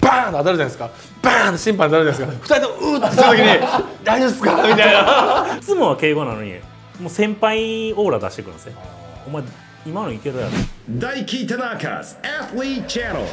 バーンと当たるじゃないですか。バーンと審判当たるじゃないですか。2人ともうーってした時に大丈夫ですかみたいな。 いつもは敬語なのにもう先輩オーラ出してくるんですよ。お前今のいけるやろ。 大輝田中 Athlete Channel。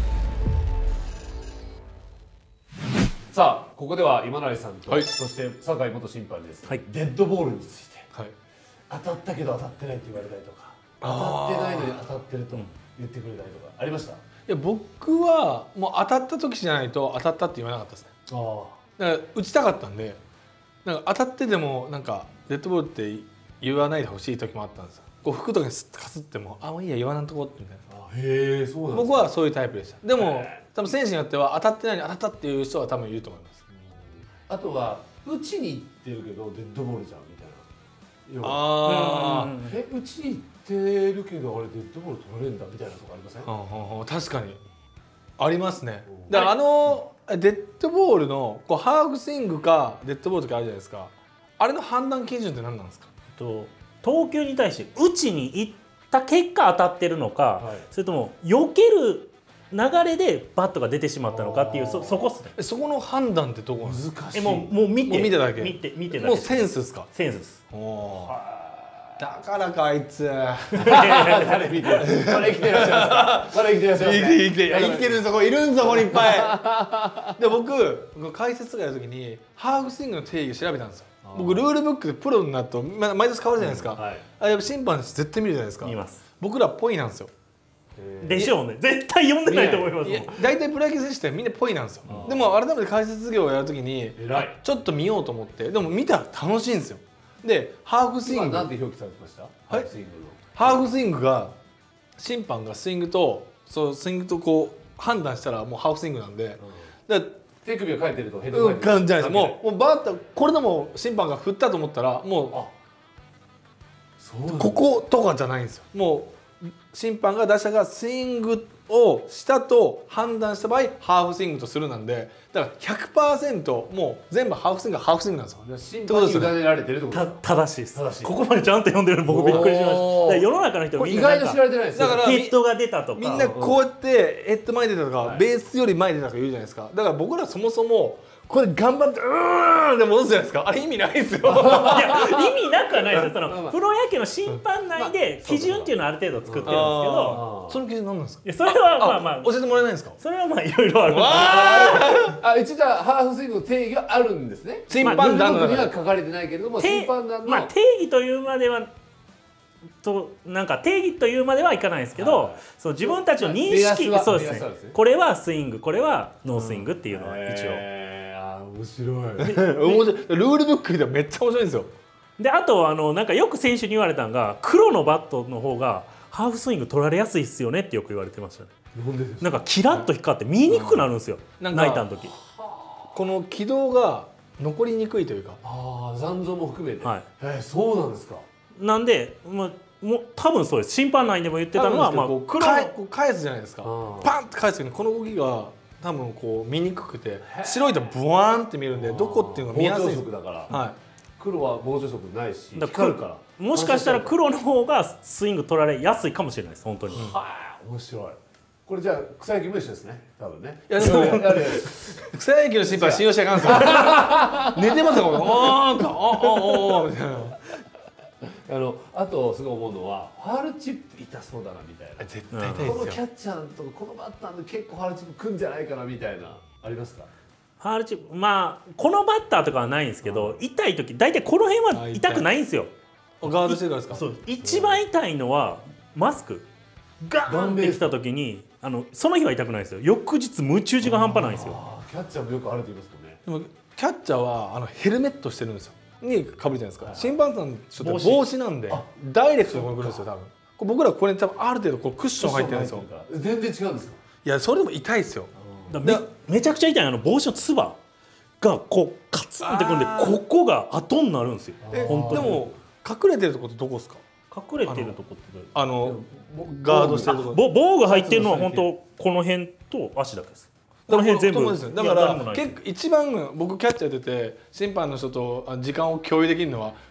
さあここでは今成さんと、 はい、 そして酒井元審判です、 はい、 デッドボールについて、 はい、 当たったけど当たってないって言われたりとか、当たってないのに当たってると言ってくれたりとかありました？ いや僕はもう当たった時じゃないと当たったって言わなかったですね。だから打ちたかったんで、なんか当たってでもなんかデッドボールって言わないでほしい時もあったんですよ。こう服とかにかすってももういいや言わなんとこみたいな。 へえ、そうなんですか。 僕はそういうタイプでした。でも多分選手によっては当たってないのに当たったっていう人は多分いると思います。 あとは打ちに行ってるけどデッドボールじゃんみたいな。 ああ、 打ちに行ってるけどあれデッドボール取られるんだみたいなとこありません？ 確かにありますね。だからデッドボールのこうハーフスイングかデッドボールとかあるじゃないですか。あれの判断基準って何なんですか？ 投球に対して打ちに行った結果当たってるのか、はい、それとも避ける流れでバットが出てしまったのかっていうそこっすね。 そこの判断ってどこ難しい。 もう見てだけ見てだけもうセンスですか？ センスです。 だからかあいつ誰見てる？まだ生きてらっしゃいますか？まだ生きてらっしゃいますか？ 生きてるんですよ。これいるんですよ。これいっぱい。で僕解説とかやるときにハーフスイングの定義調べたんですよ。僕ルールブックでプロになると毎年変わるじゃないですか。やっぱ審判絶対見るじゃないですか。 見ます。 僕らポイなんですよ。 でしょうね。絶対読んでないと思いますもん。 大体プロ野球選手ってみんなポイなんですよ。でも改めて解説業をやるときにちょっと見ようと思って、でも見たら楽しいんですよ。でハーフスイングなんて表記されてました？ はい、ハーフスイングが審判がスイングとこう判断したらもうハーフスイングなんで、 手首が返ってるとヘッドが返ってるじゃないですか。もうバッターこれでも審判が振ったと思ったらもうこことかじゃないんですよ。もう審判が打者がスイングをしたと判断した場合ハーフスイングとするなんで、だから 100% もう全部ハーフスイングはハーフスイングなんですよ。 審判に委ねられてるってことですか？ 正しいです。ここまでちゃんと読んでるの僕びっくりしました。世の中の人みんな意外と知られてないですよ。 だからヘッドが出たとかみんなこうやってヘッド前に出たとかベースより前に出たとか言うじゃないですか。だから僕らそもそもこれ頑張ってで戻すじゃないですか。あれ意味ないですよ。いや意味なくはないですよ。そのプロ野球の審判内で基準っていうのをある程度作ってるんですけど、 その基準何なんですか？ それはまあ教えてもらえないんですか？ それはまあいろいろある。 一応じゃあハーフスイングの定義があるんですね。 審判団には書かれてないけれども審判団の定義というまではなんか定義というまではいかないですけど、そう自分たちの認識、そうですね。これはスイング、これはノースイングっていうのは一応。 面白い。 ルールブックでめっちゃ面白いんですよ。 であとなんかよく選手に言われたのが黒のバットの方がハーフスイング取られやすいっすよねってよく言われてましたね。なんかキラッと光って見えにくくなるんですよ。ナイターの時。 この軌道が残りにくいというか。 残像も含めて。 はい。 そうなんですか。 なんでもう多分そうです。審判内でも言ってたのは黒を返すじゃないですか。パンって返すけどこの動きが多分こう見にくくて白いとブワーンって見えるんでどこっていうのが見やすい。 膨張色だから。はい。黒は膨張色ないし光るから。 もしかしたら黒の方がスイング取られやすいかもしれないです本当に。 面白い。これじゃあ草野球も一緒ですね多分ね。 いやでも草野球の審判信用しちゃいかんすよ。寝てますよ。おーみたいな。 あとすごい思うのはファールチップ痛そうだなみたいな。 絶対痛いですよ。 このキャッチャーとかこのバッターの結構ファールチップくんじゃないかなみたいなありますか？ ファールチップこのバッターとかはないんですけど、痛い時大体この辺は痛くないんですよ。 ガードしてるからですか？ そう一番痛いのはマスクガーンってきた時にその日は痛くないですよ。翌日ムチ打ちが半端ないんですよ。 キャッチャーもよくあると言いますもんね。 でもキャッチャーはヘルメットしてるんですよ。にかぶるじゃないですか。審判さんちょっと帽子なんでダイレクトにこれ来るんですよ多分。僕らこれに多分ある程度こうクッション入ってるんですよ。 全然違うんですか？ いやそれでも痛いですよ。 めちゃくちゃ痛い帽子のつばがこうカツンってくるんでここが後になるんですよ。本当に。でも隠れてるとこってどこですか？隠れてるとこってガードしてるとこ。 防具入ってるのは本当この辺と足だけです。この辺全部ですよ。だから結構一番僕キャッチャーやってて審判の人と時間を共有できるのは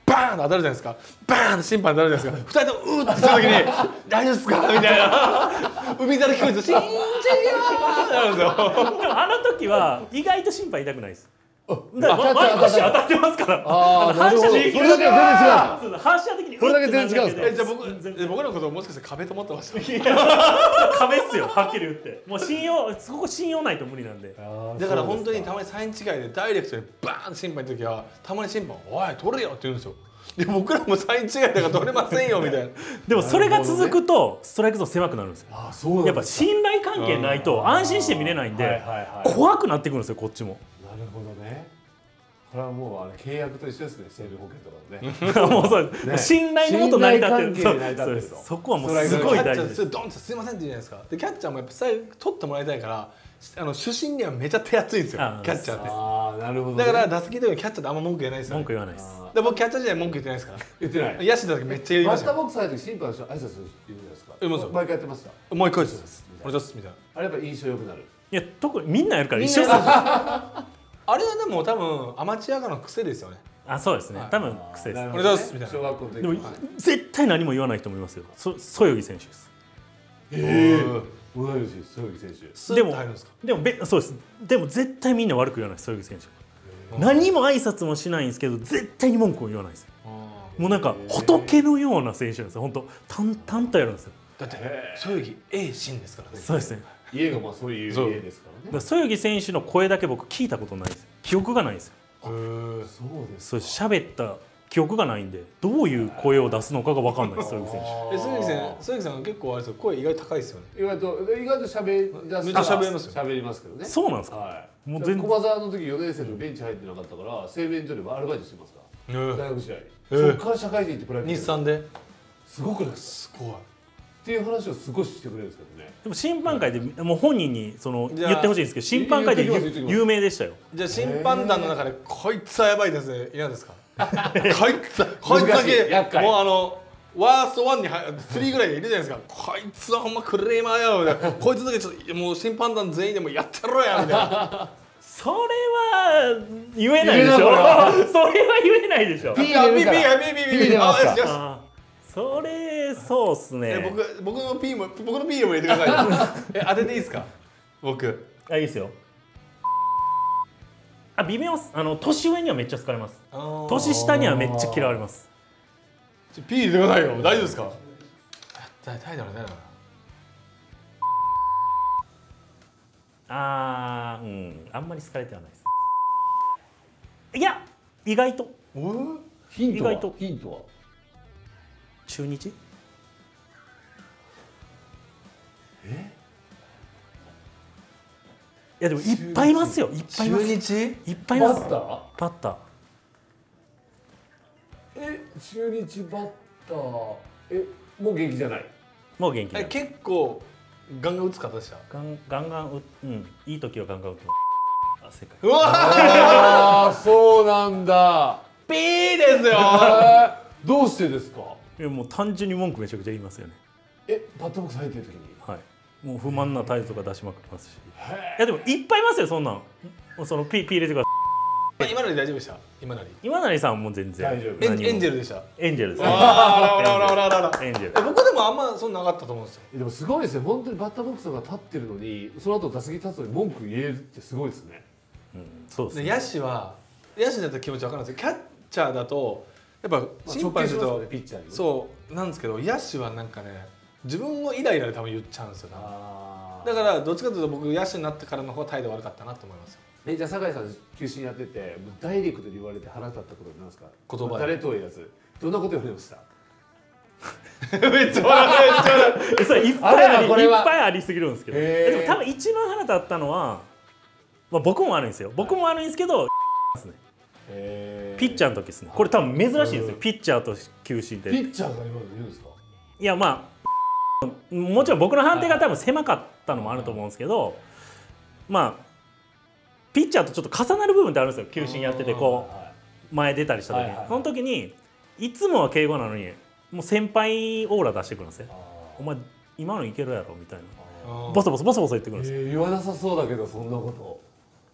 バーンと当たるじゃないですか。バーンと審判当たるじゃないですか。2人ともうーってした時に大丈夫ですかみたいな海猿聞こえて「信じよー」なるんですよ。 でもあの時は意外と審判痛くないです。だかあら足当たってますから。 なるほど。それだけ全然違う。 反射的にこれだけ全然違うんですか。 じゃあ僕のことをもしかして壁と思ってました。 壁っすよ、はっきり言って。もうそこ信用ないと無理なんで。 だから本当にたまにサイン違いでダイレクトでバーンと審判の時はたまに審判「おい取れよ」って言うんですよ。で僕らもサイン違いだから取れませんよみたいな。 でもそれが続くとストライクゾーン狭くなるんですよ。 あ、そうなんですか。 やっぱ信頼関係ないと安心して見れないんで怖くなってくるんですよ、こっちも。 なるほどね。これはもう契約と一緒ですね、生命保険とかのね。 もうそうね、 信頼のもと成り立ってる。 信頼関係で成り立ってると。 そこはもうすごい大事です。 ドンってすいませんって言うじゃないですか。でキャッチャーもやっぱ最後取ってもらいたいから主審にはめちゃ手厚いんですよ、キャッチャーって。 ああ、なるほど、 だから打席ではキャッチャーってあんま文句言えないですよ、 文句言わないです。 で僕キャッチャー時代文句言ってないですから。 言ってない。 野手の時めっちゃ言いましたよ。 バッターボックス入る時審判の人挨拶するじゃないですか。 言いますよ。 毎回やってました。 もう一回ですお願いしますみたいな。 あれやっぱ印象良くなる。 いや特にみんなやるから一緒ですよ。 あれはでも多分アマチュアからの癖ですよね。 あ、そうですね。多分癖です。 お願いしますみたいな。 小学校の時。 でも絶対何も言わないと思いますよ。そよぎ選手です。 同い年です、そよぎ選手。 スーッと入るんですか。 でもそうです。でも絶対みんな悪く言わないです、そよぎ選手。何も挨拶もしないんですけど絶対に文句を言わないです。もうなんか仏のような選手なんですよ。本当淡々とやるんですよ。 だってそよぎ A シーンですからね。 そうですね。 家がまあそういう家ですからね。 そよぎ選手の声だけ僕聞いたことないです。記憶がないんですよ。 そうです。 そう喋った記憶がないんでどういう声を出すのかが分かんないです、そよぎ選手。 そよぎさん結構あれですよ、声意外と高いですよね。 意外と喋り出す。 めっちゃ喋りますよ。 喋りますけどね。 そうなんですか。 はい。 もう駒澤の時4年生のベンチ入ってなかったから製麺所でアルバイトしてますから。大学時代。そこから社会人行ってプライベート。 日産で。 すごくないですか。すごい。っていう話をすごいしてくれるんですけどね。 でも審判会でもう本人に言ってほしいんですけど、審判会で有名でしたよ。 じゃあ審判団の中でこいつはやばいですね、嫌ですか。こいつだけもうワースト1に3ぐらいでいるじゃないですか。こいつはほんまクレーマーやろみたいな。こいつだけちょっともう審判団全員でもやってろやみたいな。 それは言えないでしょ。それは言えないでしょ。 ピーそれそうっすね。 僕の P も入れてください。当てていいですか。僕。 いいですよ。微妙っす。年上にはめっちゃ好かれます。年下にはめっちゃ嫌われます。 P 入れてくださいよ。大丈夫ですか。誰だろう。 あんまり好かれてはないです。いや意外と。 ヒントは中日？いやでもいっぱいいますよ。いっぱいいます。 中日？ いっぱいいます。 バッター。中日バッター。もう元気じゃない。 もう元気。 結構ガンガン打つ方でした。 ガンガンいい時はガンガン打ってます。世界。 うわあ、そうなんだ。 ピーですよ。 どうしてですか。 もう単純に文句めちゃくちゃ言いますよね。 バッターボックス入ってる時に。 はい。もう不満な態度とか出しまくりますし。いやでもいっぱいいますよ、そんなん。ピー入れてください。 今成大丈夫でした。 今成さんも全然大丈夫。 エンジェルでした。 エンジェルです。 エンジェル。僕でもあんまそんななかったと思うんですよ。 でもすごいですね。本当にバッターボックスが立ってるのに、その後打席立つのに文句言えるってすごいですね。 そうですね。 野手だと気持ちわかるんですよ。キャッチャーだとやっぱ審判するとピッチャーに。 そうなんですけど、野手はなんかね自分のイライラで多分言っちゃうんですよ。だからどっちかというと僕野手になってからの方が態度悪かったなと思いますよ。 じゃあ酒井さん球審やっててダイレクトで言われて腹立ったことなんですか。 言葉で誰と言わずどんなこと言われました。 めっちゃ笑う。 それいっぱいありすぎるんですけど。でも多分一番腹立ったのは、僕も悪いんですよ。僕も悪いんですけどですね。ピッチャーの時ですね。これ多分珍しいですよ。ピッチャーと球審で。 ピッチャーが今の言うんですか。 いやまあもちろん僕の判定が多分狭かったのもあると思うんですけど、まあピッチャーとちょっと重なる部分ってあるんですよ。球審やっててこう前出たりした時に、その時にいつもは敬語なのにもう先輩オーラ出してくるんですよ。お前今のいけるやろみたいなボソボソ言ってくるんですよ。 言わなさそうだけどそんなこと。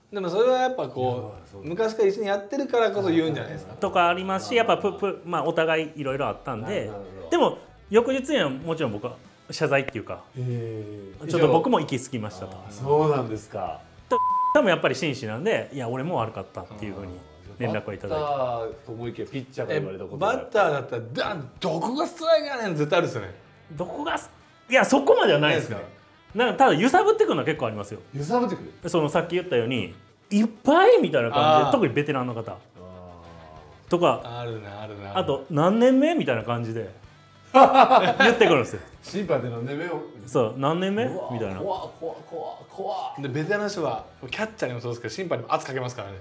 でもそれはやっぱこう昔から一緒にやってるからこそ言うんじゃないですか。 とかありますし、やっぱまあお互いいろいろあったんで、でも翌日にはもちろん僕は謝罪っていうか、ちょっと僕も行き過ぎましたと。 そうなんですか。 多分やっぱり紳士なんで、いや俺も悪かったっていうふうに連絡をいただいて。 バッターと思いきやピッチャーが言われたこと。 バッターだったらどこがストライクやねん絶対あるですよね。 どこがいやそこまではないですね。なんかただ揺さぶってくるのは結構ありますよ。 揺さぶってくる。 そのさっき言ったようにいっぱいみたいな感じで、特にベテランの方とか、 あるなあるな。 あと何年目みたいな感じで言ってくるんですよ。 審判で何年目を。 そう何年目みたいな。 怖でベテランの人はキャッチャーにもそうですけど審判にも圧かけますからね。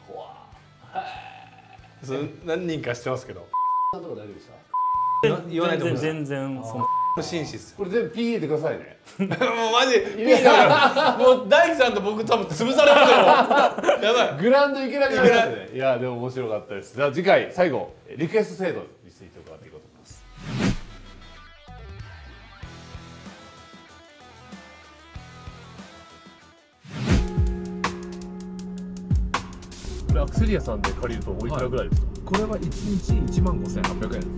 それ何人か知ってますけど。 さんとか大丈夫でした？ 言わないと全然その紳士っす。 これ全部 P 入れてくださいね。 もうマジ P だからもう大樹さんと僕多分潰されますよ。やばい。 グラウンド行けなくなりますね。いやでも面白かったです。じゃあ次回最後リクエスト制度について伺っていこうと思います。アクセリアさんで借りるとおいくらぐらいですか？ これは1日15,800円です。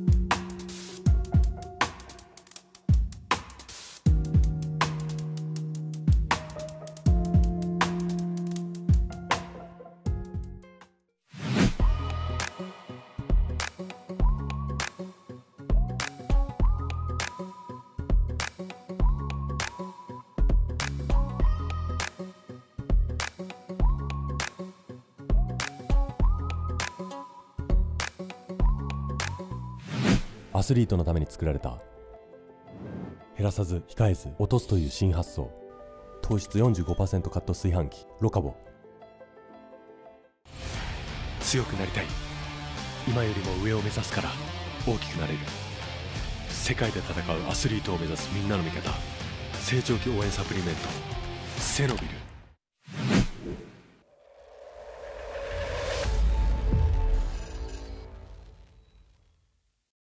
アスリートのために作られた減らさず控えず落とすという新発想、糖質 45% カット炊飯器ロカボ。強くなりたい、今よりも上を目指すから大きくなれる。世界で戦うアスリートを目指すみんなの味方、成長期応援サプリメントセノビル。